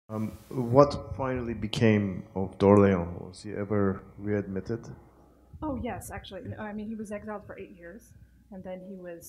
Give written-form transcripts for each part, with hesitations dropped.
What finally became of d'Orléans? Was he ever readmitted? Oh yes, actually, I mean he was exiled for 8 years, and then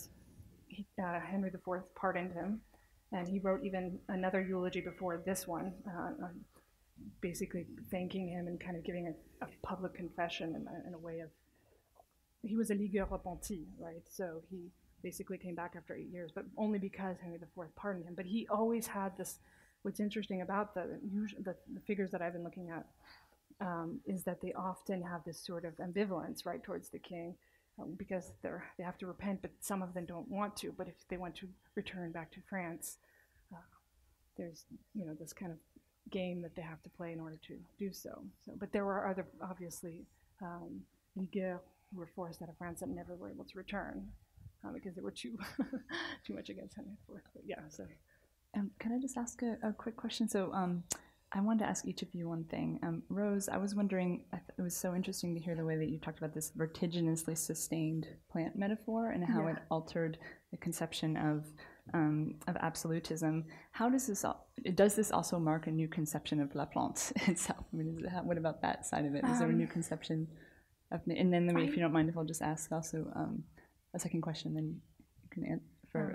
Henry IV pardoned him, and he wrote even another eulogy before this one, basically thanking him and kind of giving a public confession in a way of he was a ligueur repenti, right? So he basically came back after 8 years, but only because Henry IV pardoned him. But he always had this. What's interesting about the figures that I've been looking at is that they often have this sort of ambivalence, right, towards the king, because they have to repent, but some of them don't want to. But if they want to return back to France, uh, there's this kind of game that they have to play in order to do so. But there were other obviously ligueurs who were forced out of France that never were able to return because they were too too much against Henry IV. But yeah, so Can I just ask a quick question? So I wanted to ask each of you one thing. Rose, I was wondering, it was so interesting to hear the way that you talked about this vertiginously sustained plant metaphor and how it altered the conception of absolutism. How does this also mark a new conception of La Plante itself? I mean, what about that side of it? Is there a new conception of, and then if you don't mind, if I'll just ask also a second question, then you can answer.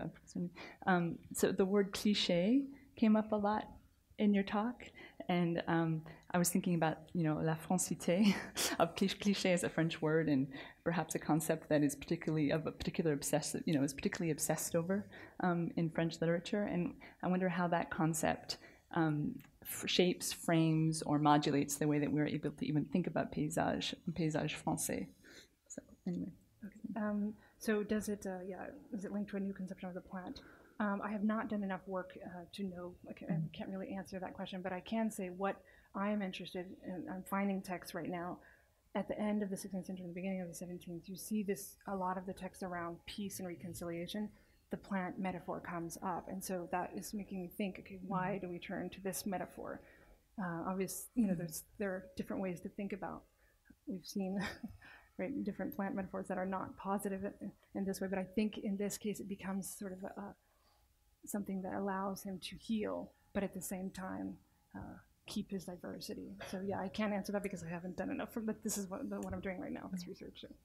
So the word cliché came up a lot in your talk, and I was thinking about la francité of cliché as a French word, and perhaps a concept that is particularly of a particular obsessive, is particularly obsessed over in French literature, and I wonder how that concept shapes, frames, or modulates the way that we're able to even think about paysage français. So anyway. Okay. So does it, is it linked to a new conception of the plant? I have not done enough work to know, I can't really answer that question, but I can say what I am interested in. I'm finding texts right now at the end of the 16th century and the beginning of the 17th. You see a lot of the texts around peace and reconciliation, the plant metaphor comes up. And so that is making me think, okay, why do we turn to this metaphor? Obviously, there are different ways to think about. We've seen right, different plant metaphors that are not positive in this way. But I think in this case, it becomes sort of something that allows him to heal, but at the same time, keep his diversity. So yeah, I can't answer that because I haven't done enough. But this is what I'm doing right now, this research. So.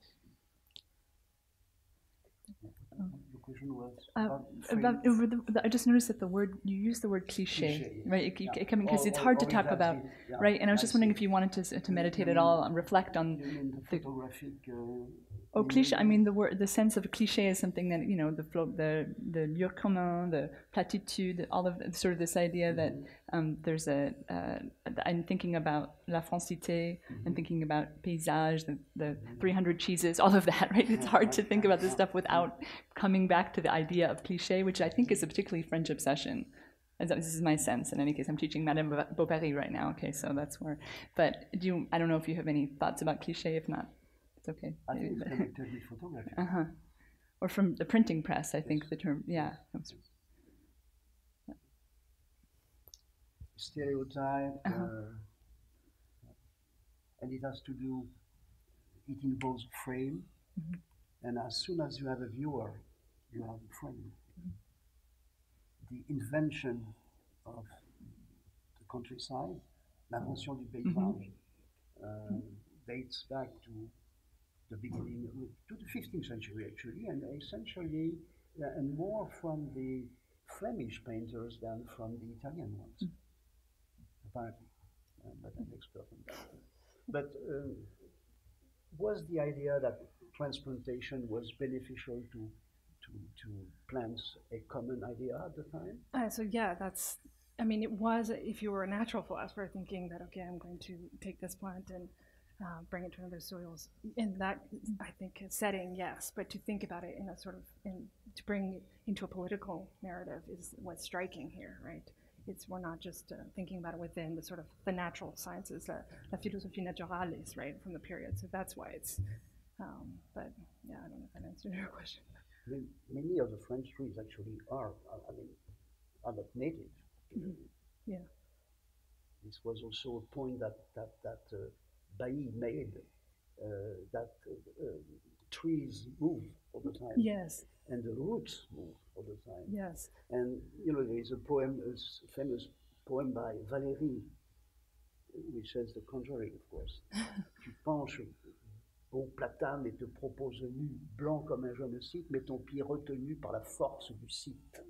The question was I just noticed that you used the word cliché, right? Because it's hard to talk about, right? And I was just wondering if you wanted to meditate at all and reflect on the photographic. Cliché. I mean, the sense of cliché is something that the lieu commun, the platitude, all of sort of this idea that there's I'm thinking about la francité, and thinking about paysage, the 300 cheeses, all of that, right? It's hard to think about this stuff without coming back to the idea of cliché, which I think is a particularly French obsession. This is my sense. In any case, I'm teaching Madame Beauparis right now. Okay, so that's where. But I don't know if you have any thoughts about cliché. If not, it's okay. I think it's connected with photography. Or from the printing press, I think the term. Yeah. Stereotype, and it has to do. It involves frame, and as soon as you have a viewer, you have a frame. The invention of the countryside, l'invention du paysage, dates back to the beginning, to the 15th century actually, and essentially, and more from the Flemish painters than from the Italian ones, apparently. I'm not an expert on that. But was the idea that transplantation was beneficial to plants a common idea at the time? So yeah, it was, if you were a natural philosopher thinking that, okay, I'm going to take this plant and bring it to another soils, in that, I think, setting, yes, but to think about it in a sort of, to bring it into a political narrative is what's striking here, right? We're not just thinking about it within the sort of the natural sciences, la philosophie naturalis, right, from the period. So that's why it's, but yeah, I don't know if that answered your question. I mean, many of the French trees actually are not native. Yeah. This was also a point that Bailly made, that trees move all the time. Yes. And the roots move all the time. Yes. And there is a poem, a famous poem by Valérie, which says The Conjuring, of course. Tu penches au platane et te propose nu, blanc comme un jeune cite, mais ton pied retenu par la force du cite.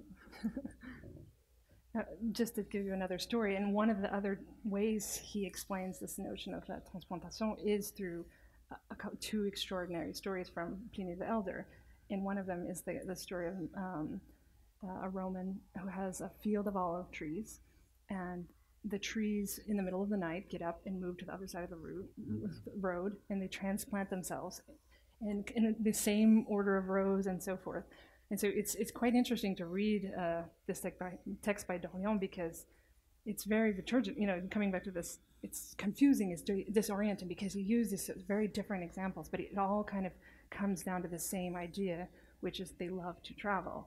Just to give you another story, and one of the other ways he explains this notion of transplantation is through two extraordinary stories from Pliny the Elder. And one of them is the story of a Roman who has a field of olive trees, and the trees in the middle of the night get up and move to the other side of the road, and they transplant themselves in the same order of rows and so forth. And so it's quite interesting to read this text by Dorion, because it's very liturgic. You know, coming back to this, it's confusing, it's disorienting, because he uses very different examples, but it all kind of comes down to the same idea, which is they love to travel.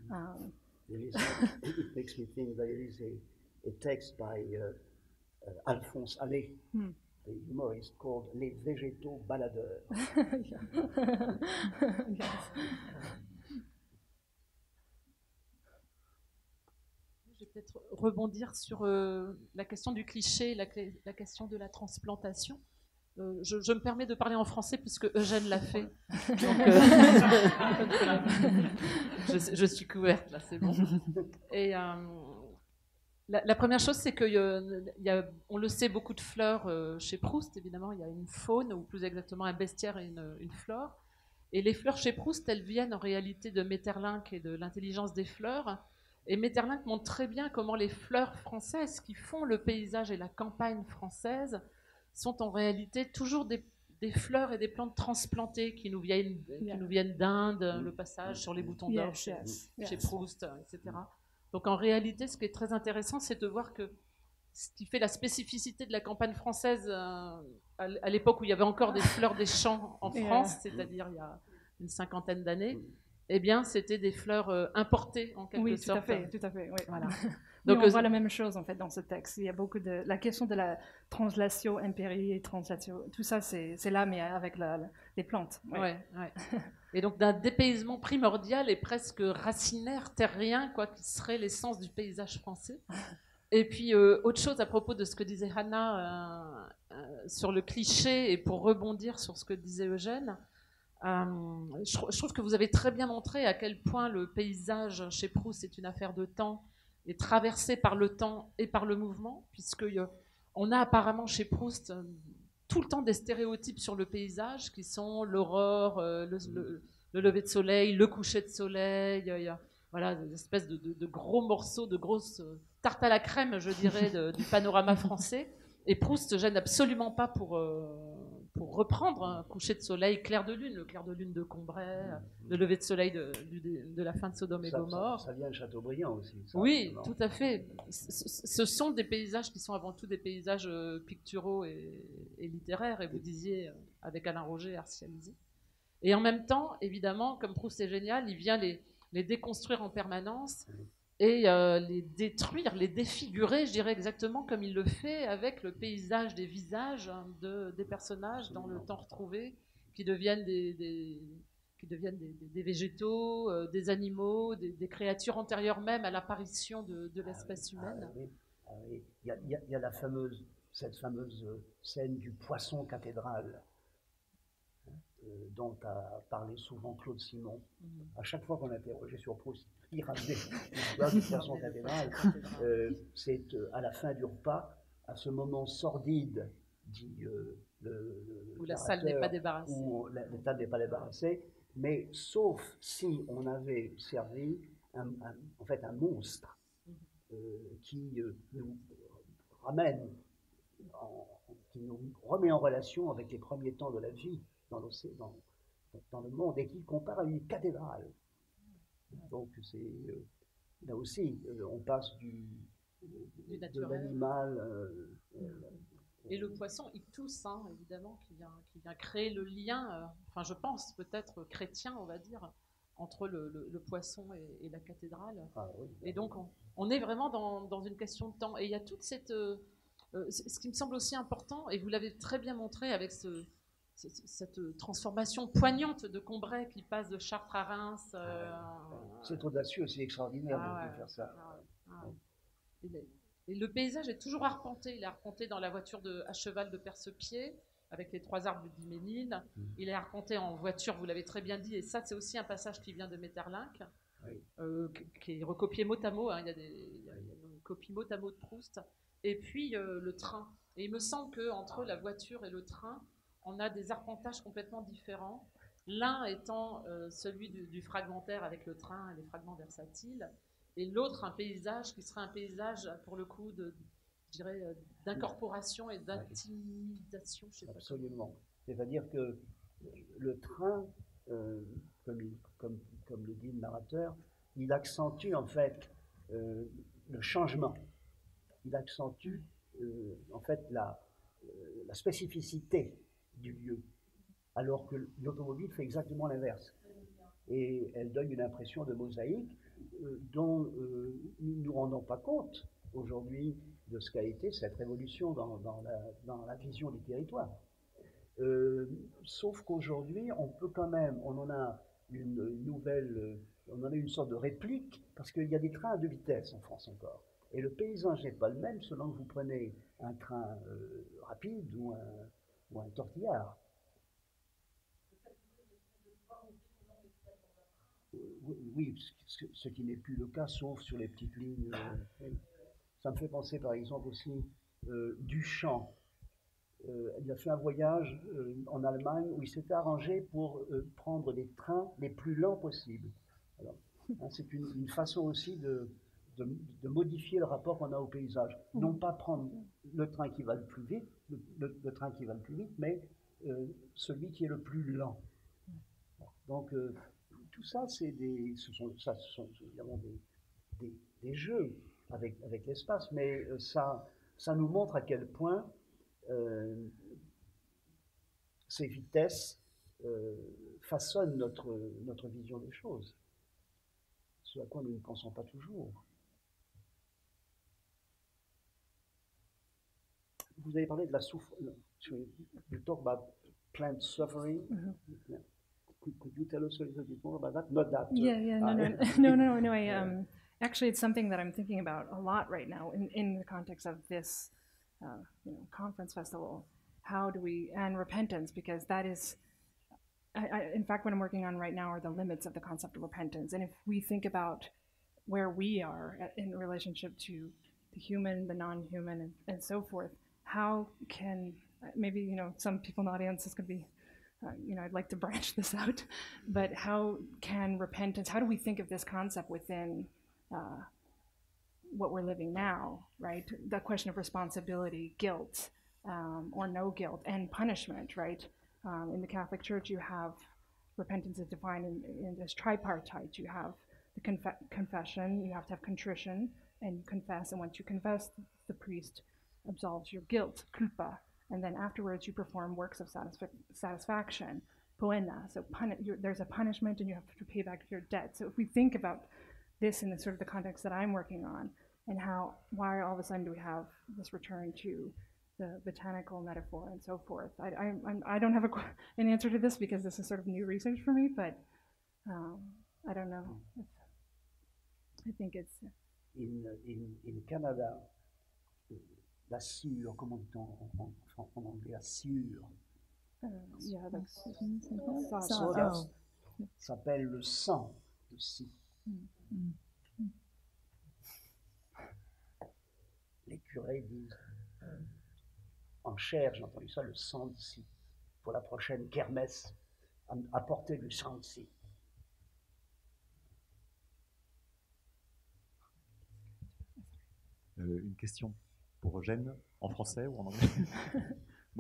It makes me think that it is a text by Alphonse Allais, the humorist, called Les Végétaux Baladeurs. Yes. Je vais peut-être rebondir sur la question du cliché, la question de la transplantation. Je me permets de parler en français puisque Eugène l'a fait. Donc, je suis couverte, là, c'est bon. Et la première chose, c'est qu'il y a, on le sait, beaucoup de fleurs chez Proust, évidemment. Il y a une faune, ou plus exactement un bestiaire et une flore. Et les fleurs chez Proust, elles viennent en réalité de Maeterlinck et de l'intelligence des fleurs. Et Maeterlinck montre très bien comment les fleurs françaises qui font le paysage et la campagne française sont en réalité toujours des fleurs et des plantes transplantées qui nous viennent d'Inde, le passage sur les boutons d'or chez Proust, etc. Donc en réalité, ce qui est très intéressant, c'est de voir que ce qui fait la spécificité de la campagne française à l'époque où il y avait encore des fleurs des champs en France, c'est-à-dire il y a une 50aine d'années, eh bien, c'était des fleurs importées, en quelque sorte. Oui, tout à fait. Oui. Voilà. Donc, on voit la même chose, en fait, dans ce texte. Il y a beaucoup de... La question de la translatio impérie, translatio... Tout ça, c'est là, mais avec les plantes. Ouais. Et donc, d'un dépaysement primordial et presque racinaire, terrien, quoi, qui serait l'essence du paysage français. Et puis, autre chose à propos de ce que disait Hannah sur le cliché, et pour rebondir sur ce que disait Eugène, je trouve que vous avez très bien montré à quel point le paysage chez Proust est une affaire de temps, est traversé par le temps et par le mouvement, puisqu'on a apparemment chez Proust tout le temps des stéréotypes sur le paysage qui sont l'aurore, le lever de soleil, le coucher de soleil, voilà, des espèces de gros morceaux, de grosses tartes à la crème, je dirais, du panorama français. Et Proust ne gêne absolument pas pour reprendre un coucher de soleil, clair de lune, le clair de lune de Combray, le lever de soleil de la fin de Sodome et Gomorrhe. Ça vient de Chateaubriand aussi. Ça, oui, tout à fait. Ce sont des paysages qui sont avant tout des paysages picturaux et littéraires, et vous disiez avec Alain Roger, Arcialisi. Et en même temps, évidemment, comme Proust est génial, il vient les déconstruire en permanence et les détruire, les défigurer, je dirais exactement comme il le fait avec le paysage des visages des personnages dans le temps retrouvé, qui deviennent des végétaux, des animaux, des créatures antérieures même à l'apparition de l'espèce humaine. Il y a cette fameuse scène du poisson cathédrale, dont a parlé souvent Claude Simon. À chaque fois qu'on interrogeait sur Proust, il ramenait l'histoire du poisson cathédrale. C'est à la fin du repas, à ce moment sordide, dit où la salle n'est pas débarrassée. Où la table n'est pas débarrassée, mais sauf si on avait servi en fait un monstre qui nous ramène, qui nous remet en relation avec les premiers temps de la vie dans le monde, et qui compare à une cathédrale. Donc là aussi, on passe de l'animal. Et le poisson, il tousse, hein, évidemment, qui vient créer le lien, enfin je pense peut-être chrétien, on va dire, entre le poisson et la cathédrale. Ah, oui. Et donc on est vraiment dans une question de temps. Et il y a toute cette... ce qui me semble aussi important, et vous l'avez très bien montré avec cette transformation poignante de Combray qui passe de Chartres à Reims. C'est audacieux, c'est extraordinaire de faire ça. Et le paysage est toujours arpenté. Il est arpenté dans la voiture à cheval de Perce-Pied, avec les 3 arbres d'Hyménide. Il est arpenté en voiture, vous l'avez très bien dit, et ça, c'est aussi un passage qui vient de Maeterlinck, qui est recopié mot à mot. Hein. Il y a une copie mot à mot de Proust. Et puis le train. Et il me semble qu'entre la voiture et le train, on a des arpentages complètement différents. L'un étant celui du fragmentaire avec le train et les fragments versatiles, et l'autre un paysage qui serait un paysage, pour le coup, je dirais, d'incorporation et d'intimidation. Je sais pas. Absolument. C'est-à-dire que le train, comme le dit le narrateur, il accentue en fait le changement. Il accentue en fait la spécificité du lieu, alors que l'automobile fait exactement l'inverse. Et elle donne une impression de mosaïque dont nous ne nous rendons pas compte aujourd'hui de ce qu'a été cette révolution dans la vision du territoire. Sauf qu'aujourd'hui, on peut quand même, on en a une sorte de réplique, parce qu'il y a des trains à 2 vitesses en France encore. Et le paysage n'est pas le même selon que vous prenez un train rapide ou un tortillard. Oui, ce qui n'est plus le cas, sauf sur les petites lignes. Ça me fait penser par exemple aussi Duchamp. Il a fait un voyage en Allemagne où il s'était arrangé pour prendre les trains les plus lents possibles. Alors, hein, c'est une façon aussi de modifier le rapport qu'on a au paysage. Non pas prendre le train qui va le plus vite, le train qui va le plus vite, mais celui qui est le plus lent. Donc tout ça, ce sont évidemment des jeux avec l'espace, mais ça nous montre à quel point ces vitesses façonnent notre vision des choses, ce à quoi nous ne pensons pas toujours. Vous avez parlé de la souffrance. You talk about plant suffering. Yeah. Could you tell us a little bit more about that? Not that. No. Actually, it's something that I'm thinking about a lot right now in the context of this, conference festival. How do we, and repentance, because that is, in fact, what I'm working on right now are the limits of the concept of repentance. And if we think about where we are in relationship to the human, the non-human, and so forth, how can, maybe, some people in the audience is going to be, I'd like to branch this out, but how can repentance, how do we think of this concept within what we're living now, right? The question of responsibility, guilt, or no guilt, and punishment, right? In the Catholic Church, you have repentance is defined as tripartite. You have the confession, you have to have contrition, and you confess, and once you confess, the priest absolves your guilt, culpa, and then afterwards you perform works of satisfaction, poena. So there's a punishment, and you have to pay back your debt. So if we think about this in the sort of the context that I'm working on, and why all of a sudden do we have this return to the botanical metaphor and so forth? I don't have an answer to this because this is sort of new research for me, but I don't know. I think it's... In Canada, la sûre, comment dit-on en anglais, la sûre? Yeah, that's Sawdust s'appelle le sang de scie. Les curés disent, en chair, j'ai entendu ça, le sang de scie. Pour la prochaine kermesse, apportez du sang de scie. Une question pour Eugène, en français ou en anglais? Bon.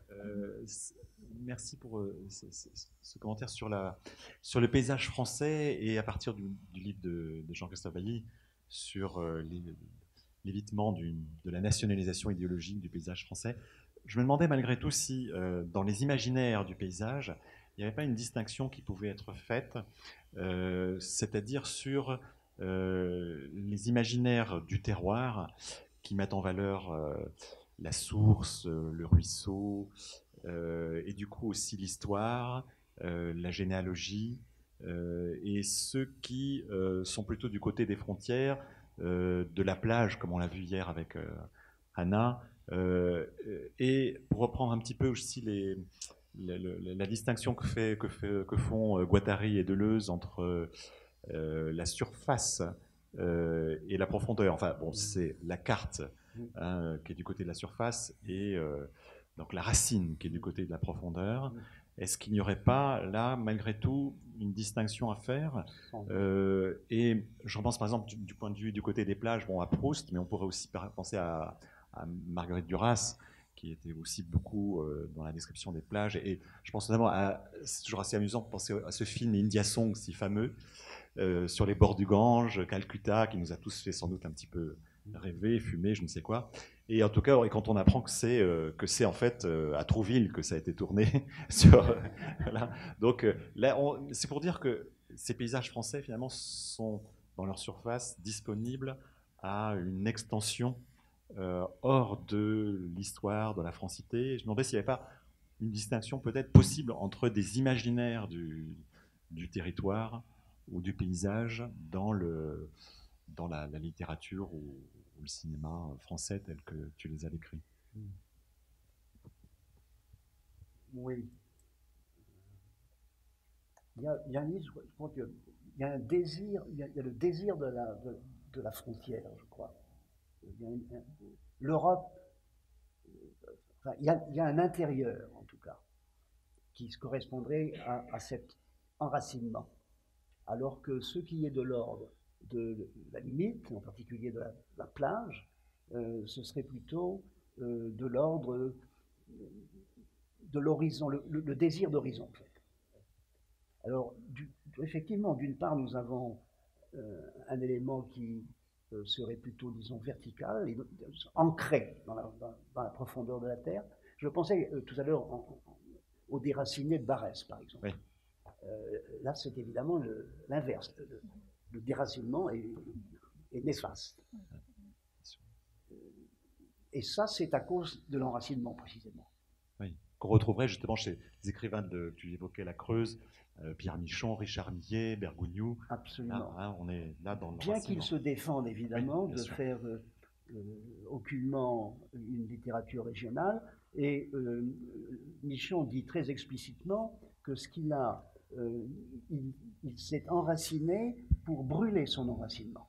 Merci pour ce commentaire sur le paysage français et à partir du livre de Jean-Christophe Bailly sur l'évitement de la nationalisation idéologique du paysage français. Je me demandais malgré tout si dans les imaginaires du paysage, il n'y avait pas une distinction qui pouvait être faite, c'est-à-dire sur les imaginaires du terroir qui mettent en valeur la source, le ruisseau, et du coup aussi l'histoire, la généalogie, et ceux qui sont plutôt du côté des frontières, de la plage, comme on l'a vu hier avec Anna. Et pour reprendre un petit peu aussi la distinction que font Guattari et Deleuze entre la surface et la profondeur. Enfin, bon, c'est la carte qui est du côté de la surface et donc la racine qui est du côté de la profondeur. Est-ce qu'il n'y aurait pas là, malgré tout, une distinction à faire et j'en pense par exemple du point de vue du côté des plages, bon, à Proust, mais on pourrait aussi penser à Marguerite Duras, qui était aussi beaucoup dans la description des plages. Et je pense notamment c'est toujours assez amusant de penser à ce film India Song, si fameux, sur les bords du Gange, Calcutta, qui nous a tous fait sans doute un petit peu rêver, fumer, je ne sais quoi. Et en tout cas, quand on apprend que c'est en fait à Trouville que ça a été tourné, voilà. Donc là, c'est pour dire que ces paysages français, finalement, sont dans leur surface disponibles à une extension hors de l'histoire de la francité. Je me demandais s'il n'y avait pas une distinction peut-être possible entre des imaginaires du territoire ou du paysage dans la littérature ou le cinéma français tel que tu les as décrits. Oui. Il y a je crois qu'il y a un désir, il y a le désir de la frontière, je crois. L'Europe, enfin, il y a un intérieur, en tout cas, qui se correspondrait à cet enracinement. Alors que ce qui est de l'ordre de la limite, en particulier de la plage, ce serait plutôt de l'ordre de l'horizon, le désir d'horizon, en fait. Alors, effectivement, d'une part, nous avons un élément qui serait plutôt, disons, vertical, et ancré dans la profondeur de la Terre. Je pensais tout à l'heure au déraciné de Barès, par exemple. Oui. Là, c'est évidemment l'inverse. Le déracinement est néfaste. Et ça, c'est à cause de l'enracinement, précisément. Oui, qu'on retrouverait justement chez les écrivains tu évoquais la Creuse, Pierre Michon, Richard Millet, Bergogneau. Absolument. Là, on est là dans le Bien qu'ils se défendent évidemment de faire aucunement une littérature régionale, et Michon dit très explicitement que ce qu'il a, il s'est enraciné pour brûler son enracinement.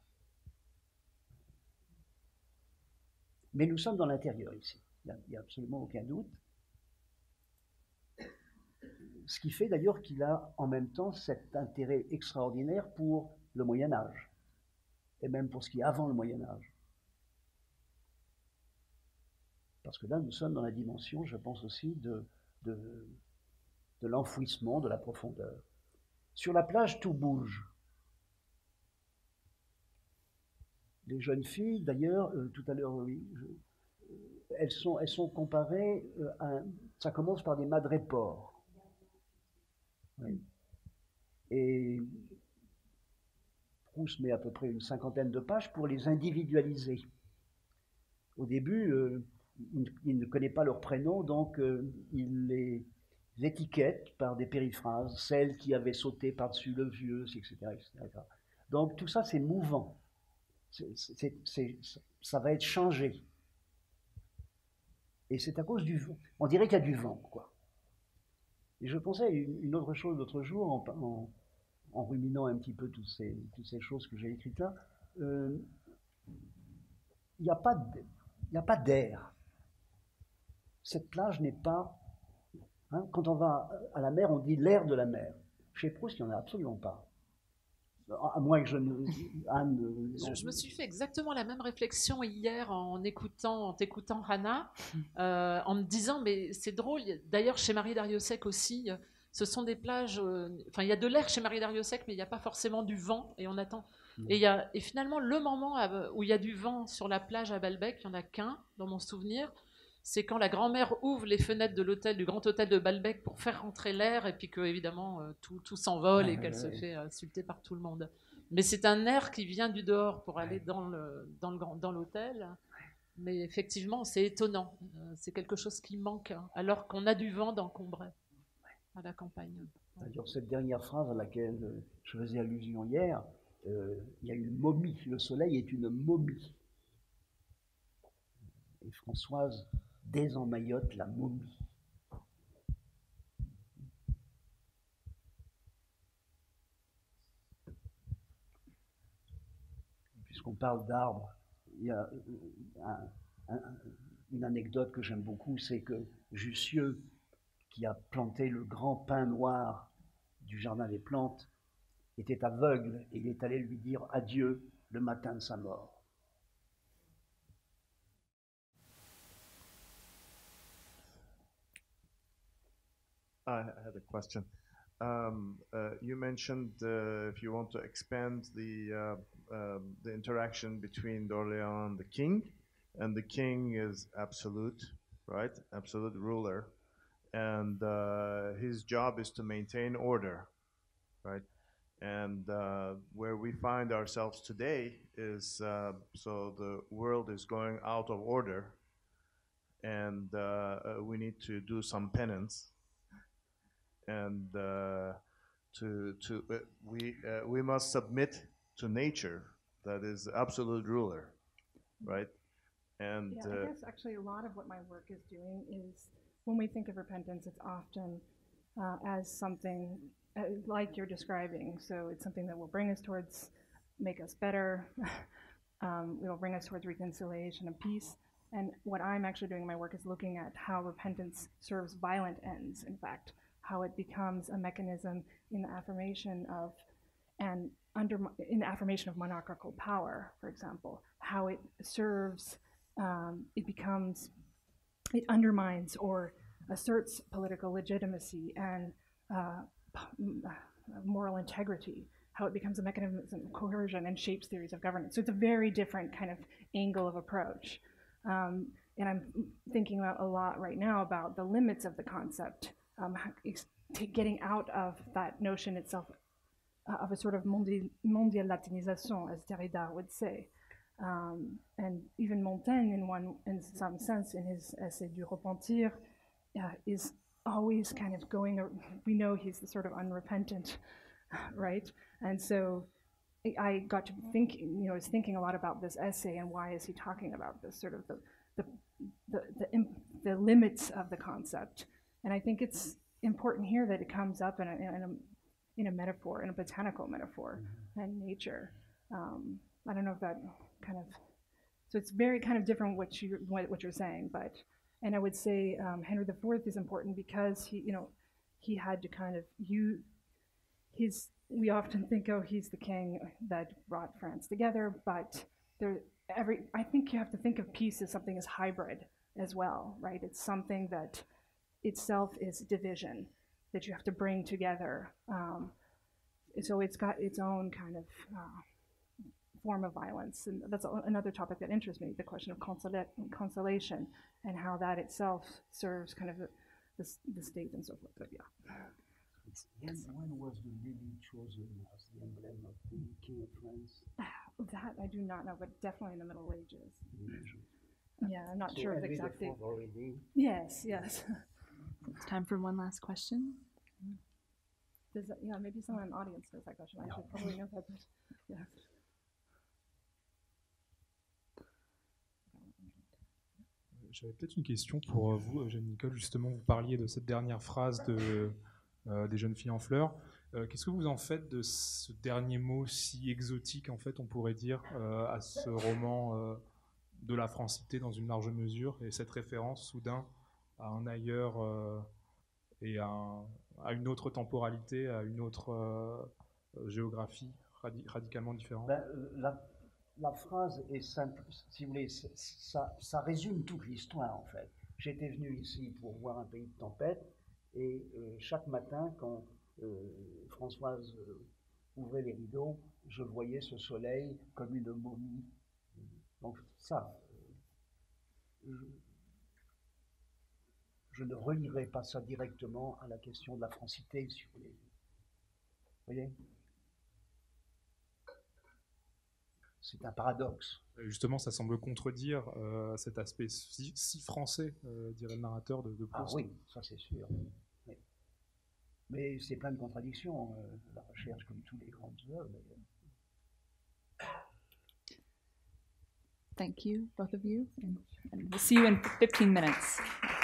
Mais nous sommes dans l'intérieur ici, il n'y a absolument aucun doute. Ce qui fait d'ailleurs qu'il a en même temps cet intérêt extraordinaire pour le Moyen-Âge, et même pour ce qui est avant le Moyen-Âge. Parce que là, nous sommes dans la dimension, je pense aussi, de l'enfouissement, de la profondeur. Sur la plage, tout bouge. Les jeunes filles, d'ailleurs, tout à l'heure, oui, elles sont comparées ça commence par des madrépores. Oui. Et Proust met à peu près une 50aine de pages pour les individualiser. Au début, il ne connaît pas leurs prénoms, donc il les étiquette par des périphrases, celle qui avait sauté par-dessus le vieux, etc., etc. Donc tout ça, c'est mouvant. Ça va être changé. Et c'est à cause du vent. On dirait qu'il y a du vent, quoi. Et je pensais à une autre chose l'autre jour, en ruminant un petit peu toutes ces choses que j'ai écrites là. Il n'y a pas d'air. Cette plage n'est pas... Hein, quand on va à la mer, on dit l'air de la mer. Chez Proust, il n'y en a absolument pas. À moins que je ne... Anne, je me suis fait exactement la même réflexion hier en t'écoutant, Hannah, en me disant, mais c'est drôle, d'ailleurs chez Marie Darrieussecq aussi, ce sont des plages, enfin il y a de l'air chez Marie Darrieussecq, mais il n'y a pas forcément du vent, et on attend. Et finalement, le moment où il y a du vent sur la plage à Balbec, il n'y en a qu'un, dans mon souvenir, c'est quand la grand-mère ouvre les fenêtres de l'hôtel, du grand hôtel de Balbec pour faire rentrer l'air et puis que évidemment tout s'envole et qu'elle se fait insulter par tout le monde. Mais c'est un air qui vient du dehors pour aller dans l'hôtel. Mais effectivement, c'est étonnant. C'est quelque chose qui manque alors qu'on a du vent dans Combray, à la campagne. D'ailleurs, cette dernière phrase à laquelle je faisais allusion hier, il y a une momie. Le soleil est une momie. Et Françoise désemmaillote la momie. Puisqu'on parle d'arbres, il y a une anecdote que j'aime beaucoup, c'est que Jussieu, qui a planté le grand pin noir du jardin des plantes, était aveugle et il est allé lui dire adieu le matin de sa mort. I had a question. You mentioned if you want to expand the interaction between d'Orléans and the king is absolute, right? Absolute ruler, and his job is to maintain order, right? And where we find ourselves today is so the world is going out of order, and we need to do some penance. And we must submit to nature, that is absolute ruler, right? And yeah, I guess actually a lot of what my work is doing is when we think of repentance, it's often as something like you're describing. So it's something that will bring us towards, make us better. It will bring us towards reconciliation and peace. And what I'm actually doing in my work is looking at how repentance serves violent ends, in fact, how it becomes a mechanism in the affirmation of in the affirmation of monarchical power, for example, how it serves, it undermines or asserts political legitimacy and moral integrity, how it becomes a mechanism of coercion and shapes theories of governance. So it's a very different kind of angle of approach. And I'm thinking about a lot right now about the limits of the concept, getting out of that notion itself of a sort of mondial latinisation, as Derrida would say. And even Montaigne, in some sense, in his essay Du Repentir, is always kind of going, we know he's the sort of unrepentant, right? And so I got to think, I was thinking a lot about this essay and why is he talking about this, sort of the limits of the concept. And I think it's important here that it comes up in a metaphor, in a botanical metaphor, and nature. I don't know if that kind of, so it's very kind of different what you're saying, but, and I would say Henry IV is important because he had to kind of we often think, oh, he's the king that brought France together, but I think you have to think of peace as something as hybrid as well, right? It's something that itself is division that you have to bring together. So it's got its own kind of form of violence, and that's another topic that interests me, the question of consolation and how that itself serves kind of the state and so forth, but yeah. When was the lily chosen as the emblem of the King of France? That I do not know, but definitely in the Middle Ages. Yeah, I'm not sure of the exact date. Yes. It's time for one last question. Maybe someone in the audience knows that question. I should probably know that. Yeah. J'avais peut-être une question pour vous, Eugène-Nicole. Justement, vous parliez de cette dernière phrase des jeunes filles en fleurs. Qu'est-ce que vous en faites de ce dernier mot si exotique, en fait, on pourrait dire, à ce roman de la francité dans une large mesure, et cette référence soudain à un ailleurs et à une autre temporalité, à une autre géographie radicalement différente? La phrase est simple, si vous voulez, ça résume toute l'histoire en fait. J'étais venu ici pour voir un pays de tempête, et chaque matin, quand Françoise ouvrait les rideaux, je voyais ce soleil comme une momie. Donc ça, je ne relierai pas ça directement à la question de la francité, si vous voulez. Vous voyez ? C'est un paradoxe. Justement, ça semble contredire cet aspect si français, dirait le narrateur de Proust. Ah oui, ça c'est sûr. Oui. Mais c'est plein de contradictions, la recherche comme tous les grandes œuvres. thank you, both of you, and we'll see you in 15 minutes.